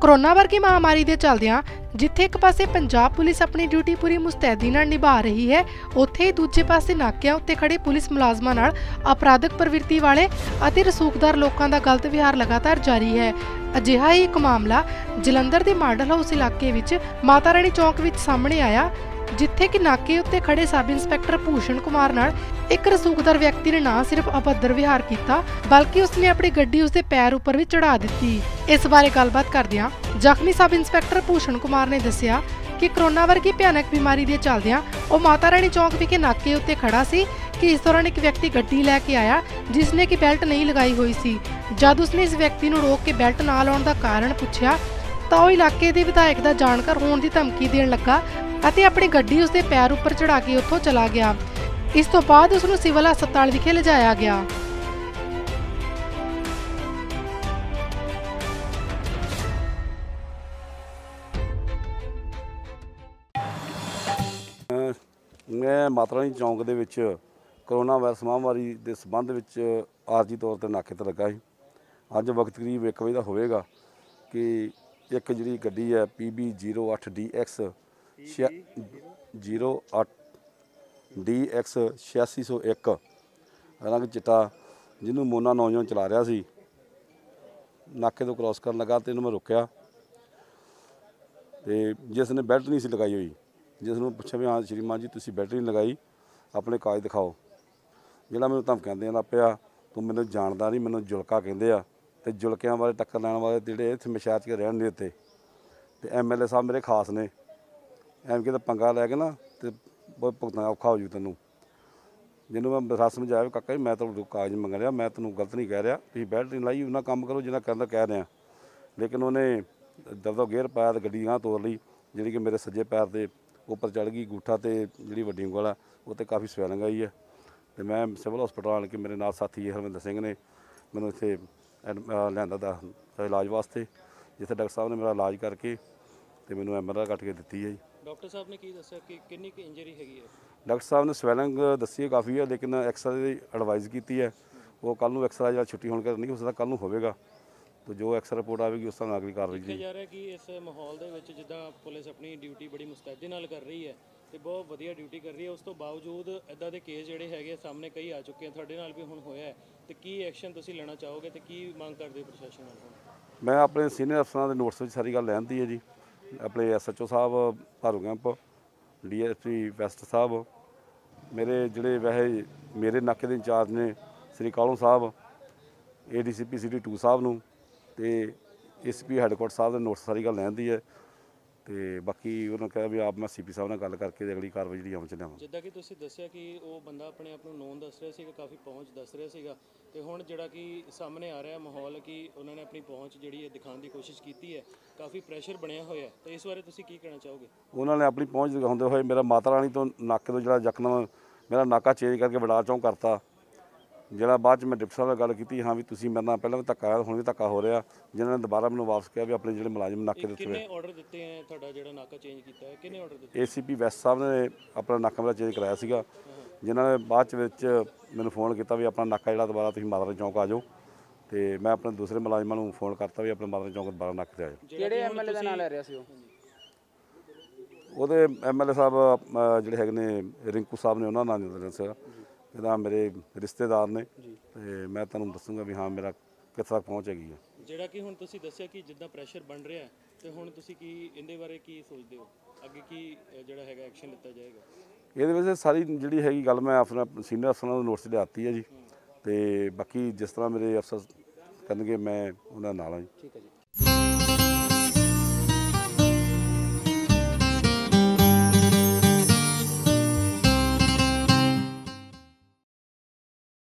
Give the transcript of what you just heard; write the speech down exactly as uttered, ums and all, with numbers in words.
Corona वर्गी महामारी के चलदियां जिथे एक पासे पंजाब पुलिस अपनी ड्यूटी पूरी मुस्तैदी नाल निभा रही है, उत्थे ही दूजे पासे नाकिਆਂ उत्ते खड़े पुलिस मुलाजमां नाल अपराधक प्रवृत्ति वाले अते रसूखदार लोकां दा गलत विहार लगातार जारी है। अजिहा ही एक मामला जलंधर के मॉडल हाउस इलाके विच माता रानी चौक विच सामने आया, जिथे कि नाके उत्ते खड़े सब इंस्पैक्टर भूषण कुमार नाल एक रसूखदार व्यक्ति ने ना सिर्फ अभद्र विहार किया बल्कि उसने अपनी गड्डी उसके पैर उपर भी चढ़ा दी। इस बारे गलबात करदियां जख्मी सब इंस्पैक्टर भूषण कुमार ने दस्सिया कि कोरोना वर्गी भयानक बीमारी के चलदियां वो माता रानी चौक विखे नाके उत्ते खड़ा सी कि इस दौरान एक व्यक्ति गड्डी लैके आया जिसने कि बेल्ट नहीं लगाई हुई सी। जद उसने इस व्यक्ति को रोक के बेल्ट ना लाने का कारण पूछा तो वह इलाके के विधायक का जानकार होने की धमकी देन लगा ਅਤੇ अपनी गड्डी उसके पैर उपर चढ़ा के उत्थों चला गया। इस तो बाद उसनूं सिविल हस्पताल विखे लिजाया गया। मैं माता रानी चौंक दे विच कोरोना वायरस महामारी के संबंध विच आरजी तौर पर नाके ते लगा सी। अज वक्त करीब एक बजे का होएगा कि एक जी गड्डी है पी बी जीरो अठ डी एक्स जीरो अठ डी एक्स छियासी सौ एक रंग चिट्टा जिन्होंने मोना नौजवान चला रहा सी, नाके तो क्रॉस कर लगा तो मैं रोकया तो जिसने बेल्ट नहीं सी लगाई हुई, जिसनों पूछा भी हाँ श्रीमान जी तुसी बेल्ट नहीं लगाई, अपने कागज दिखाओ। जिहड़ा मैनूं धमकियां देण लग पिया तूं मैनूं जानदा नहीं, मैनूं जुलका कहंदे आ ते जुलकियां वाले टक्कर लैण वाले जिहड़े इत्थे मैं शहर च रहण नहीं दित्ते ते एम एल ए साहब मेरे खास ने एम के पंगा लैके ना तो बहुत भुगतना औखा हो जू तैनूं। जिन्होंने मैं बसा समझाया काका जी मैं तो कागज मंग रहा, मैं तेनों गलत नहीं कह रहा, तुम बेल्ट नहीं लाई उन्ना काम करो जिन्ना कहना कह रहा। लेकिन उन्हें दबदब गेयर पाया तो गड्डी गांह तोड़ ली, जी कि मेरे सज्जे पैर के उपर चढ़ गई गूठा तो जी वड्डी ਉਂਗਲ है वो काफ़ी स्वैलिंग आई है। तो मैं सिविल हॉस्पिटल आन के मेरे नाल साथी हरविंदर सिंह ने मैंने इत्थे लिआंदा दा इलाज वास्ते, जिथे डॉक्टर साहब ने मेरा इलाज करके तो मैंने एम एल ए कट के दी है। डॉक्टर साहब ने की दस्सिया कि कितनी की इंजरी हैगी है? डॉक्टर साहब ने स्वैलिंग दसी है काफ़ी है, लेकिन एक्सरे की एडवाइस की है वो कल एक्सरा जो छुट्टी होने कर नहीं हो सकता, कल होगा तो जो एक्सरे रिपोर्ट आएगी उस अगली कार्रवाई की जा रहा है कि इस माहौल दे विच जिद्दां पुलिस अपनी ड्यूटी बड़ी मुस्तैदी नाल कर रही है तो बहुत वधिया ड्यूटी कर रही है, उस तो बावजूद इदां दे केस जिहड़े हैगे सामने कई आ चुके हैं, तुहाडे नाल भी हुण होया है तो की एक्शन तुसीं लेना चाहोगे तो की मांग करदे प्रशासन नाल? मैं अपने सीनियर अफसरां दे नोट्स विच सारी गल लैंदी है जी, अपने एस एच ओ साहब Bharu camp, D S P west साहब, मेरे जिहड़े वैसे मेरे नाके दे इंचार्ज ने श्री कालों साहब, A D C P C D two साहब नूं ते एस पी हैडकोट साहब के नोट्स सारी गल लैंदी है। तो बाकी उन्होंने कहा भी आप मैं सी पी साहब नाल गल करके अगली कार्रवाई जी अमल च लियावां। जिद्दां कि तुसीं दस्सिया कि वो बंदा अपने आप नूं नोन दस रहा सीगा, काफ़ी पहुँच दस रहा सीगा ते हुण जिहड़ा कि सामने आ रहा माहौल कि उन्होंने अपनी पहुँच जिहड़ी है दिखाने की कोशिश की है, काफ़ी प्रैशर बनया होया, तो इस बारे तुसीं की कहना चाहोगे? उन्होंने अपनी पहुँच दिखाते हुए मेरा माता रानी तो नाके तो जो यकदम मेरा नाका चेंज करके बड़ा चौंक करता, जिहड़ा बाद मैं डिप्टी साहब नाल गल की हाँ भी तुसीं मेरे नाल पहलां भी धक्का आया हुण भी धक्का हो रहा, जिन्होंने दोबारा मैनूं वापस किया भी अपने जिहड़े मुलाजिम नाके दे किन्ने ऑर्डर दिते हैं तुहाडा जिहड़ा नाका चेंज कीता है, किन्ने ऑर्डर दिते? ए सी पी वैस्ट साहब ने अपना नाका मेरा चेंज कराया सीगा, जिन्होंने बाद विच मैनूं फोन किया भी अपना नाका जिहड़ा दोबारा तुसीं माता रानी चौंक आ जाओ, तो मैं अपने दूसरे मुलाजिमां नूं फोन करता भी अपने माता रानी चौंक दोबारा नाके ते आ जाओ। किहड़े एम एल ए दा नाम ले रहा सी ਉਹਦੇ एम एल ए साहब ਜਿਹੜੇ ਹੈਗੇ ਨੇ ਰਿੰਕੂ ਸਾਹਿਬ ਨੇ, ਉਹਨਾਂ ਨਾਲ ਨਹੀਂ ਦੱਸਿਆ ਇਹਦਾ ਮੇਰੇ ਰਿਸ਼ਤੇਦਾਰ ਨੇ ਤੇ ਮੈਂ ਤੁਹਾਨੂੰ ਦੱਸੂਗਾ ਵੀ ਹਾਂ ਮੇਰਾ ਕਿੱਥੇ ਤੱਕ ਪਹੁੰਚ ਹੈਗੀ ਹੈ। ਜਿਹੜਾ ਕਿ ਹੁਣ ਤੁਸੀਂ ਦੱਸਿਆ ਕਿ ਜਿੱਦਾਂ ਪ੍ਰੈਸ਼ਰ ਬਣ ਰਿਹਾ ਤੇ ਹੁਣ ਤੁਸੀਂ ਕੀ ਇਹਦੇ ਬਾਰੇ ਕੀ ਸੋਚਦੇ ਹੋ, ਅੱਗੇ ਕੀ ਜਿਹੜਾ ਹੈਗਾ ਐਕਸ਼ਨ ਲਿੱਤਾ ਜਾਏਗਾ? ਇਹਦੇ ਵਿੱਚ ਸਾਰੀ ਜਿਹੜੀ ਹੈਗੀ ਗੱਲ ਮੈਂ ਆਪਣਾ ਸੀਨੀਅਰ ਅਫਸਰਾਂ ਨੂੰ ਨੋਟਿਸ ਲਿਆਤੀ ਹੈ ਜੀ, ਤੇ ਬਾਕੀ ਜਿਸ ਤਰ੍ਹਾਂ ਮੇਰੇ ਅਫਸਰ ਕਰਨਗੇ ਮੈਂ ਉਹਨਾਂ ਨਾਲ ਹਾਂ ਜੀ। ਠੀਕ ਹੈ ਜੀ।